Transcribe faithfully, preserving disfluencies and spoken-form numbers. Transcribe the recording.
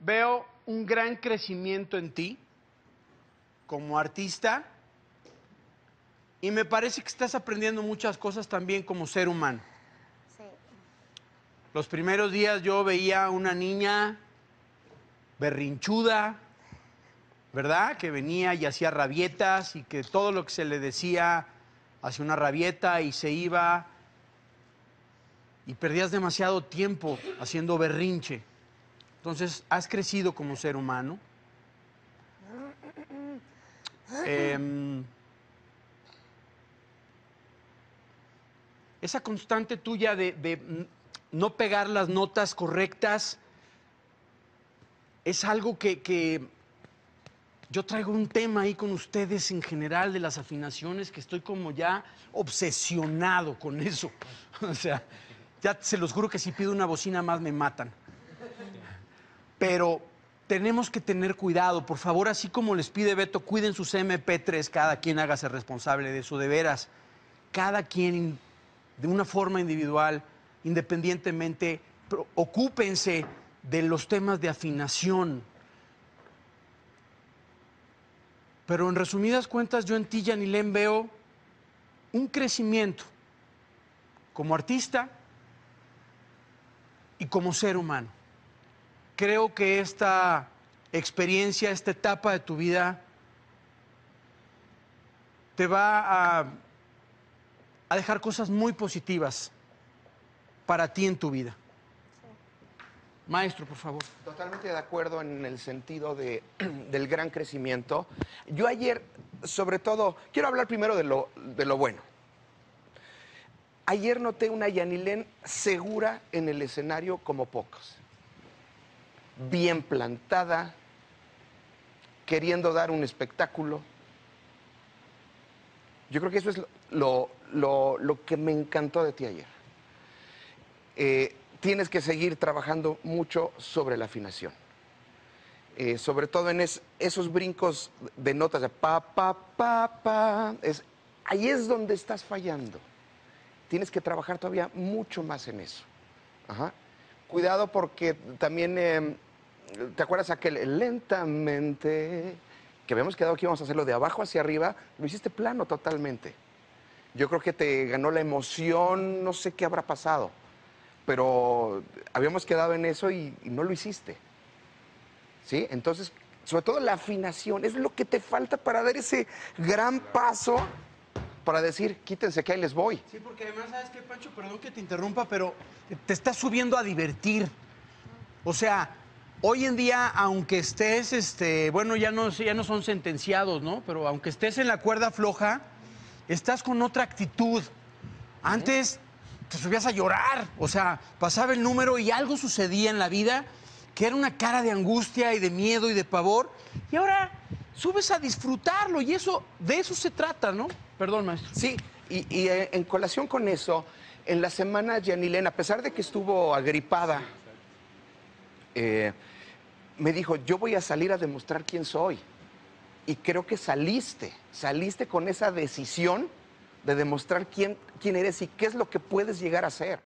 Veo un gran crecimiento en ti como artista y me parece que estás aprendiendo muchas cosas también como ser humano. Sí. Los primeros días yo veía a una niña berrinchuda, ¿verdad? Que venía y hacía rabietas y que todo lo que se le decía hacía una rabieta y se iba y perdías demasiado tiempo haciendo berrinche. Entonces, has crecido como ser humano. Eh, esa constante tuya de, de no pegar las notas correctas es algo que, que yo traigo un tema ahí con ustedes en general de las afinaciones que estoy como ya obsesionado con eso. O sea, ya se los juro que si pido una bocina más me matan. Pero tenemos que tener cuidado, por favor, así como les pide Beto, cuiden sus eme pe tres, cada quien hágase responsable de eso, de veras. Cada quien, de una forma individual, independientemente, ocúpense de los temas de afinación. Pero en resumidas cuentas, yo en ti, Yanilén, veo un crecimiento como artista y como ser humano. Creo que esta experiencia, esta etapa de tu vida, te va a, a dejar cosas muy positivas para ti en tu vida. Sí. Maestro, por favor. Totalmente de acuerdo en el sentido de, del gran crecimiento. Yo ayer, sobre todo, quiero hablar primero de lo, de lo bueno. Ayer noté una Yanilén segura en el escenario como pocos. Bien plantada, queriendo dar un espectáculo. Yo creo que eso es lo, lo, lo que me encantó de ti ayer. Eh, tienes que seguir trabajando mucho sobre la afinación. Eh, sobre todo en es, esos brincos de notas de pa, pa, pa, pa. Es, ahí es donde estás fallando. Tienes que trabajar todavía mucho más en eso. Ajá. Cuidado porque también, eh, ¿te acuerdas aquel lentamente? Que habíamos quedado que íbamos a hacerlo de abajo hacia arriba, lo hiciste plano totalmente. Yo creo que te ganó la emoción, no sé qué habrá pasado, pero habíamos quedado en eso y, y no lo hiciste. ¿Sí? Entonces, sobre todo la afinación, es lo que te falta para dar ese gran paso para decir, quítense que ahí les voy. Sí, porque además, ¿sabes qué, Pancho? Perdón que te interrumpa, pero te estás subiendo a divertir. O sea, hoy en día, aunque estés, este, bueno, ya no, ya no son sentenciados, ¿no? Pero aunque estés en la cuerda floja, estás con otra actitud. Antes te subías a llorar, o sea, pasaba el número y algo sucedía en la vida que era una cara de angustia y de miedo y de pavor, y ahora subes a disfrutarlo, y eso, de eso se trata, ¿no? Perdón, maestro. Sí, y, y en colación con eso, en la semana, Yanilén, a pesar de que estuvo agripada, eh, me dijo, yo voy a salir a demostrar quién soy. Y creo que saliste, saliste con esa decisión de demostrar quién, quién eres y qué es lo que puedes llegar a ser.